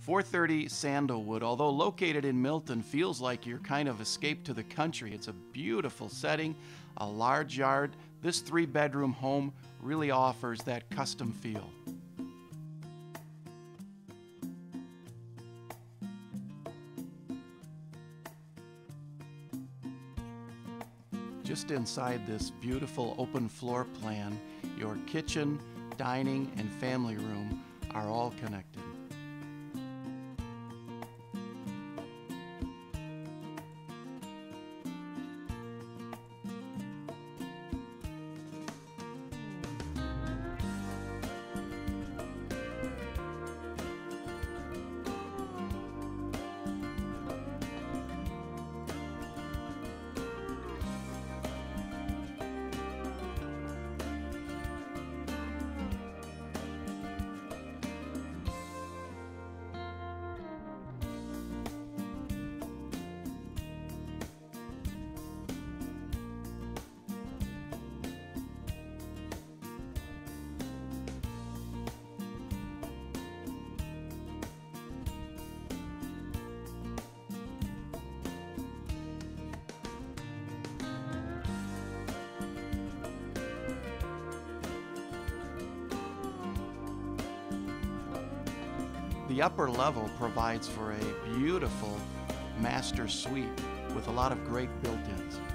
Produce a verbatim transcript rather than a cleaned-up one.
four thirty Sandalwood, although located in Milton, feels like you're kind of escaped to the country. It's a beautiful setting, a large yard. This three-bedroom home really offers that custom feel. Just inside this beautiful open floor plan, your kitchen, dining, and family room are all connected. The upper level provides for a beautiful master suite with a lot of great built-ins.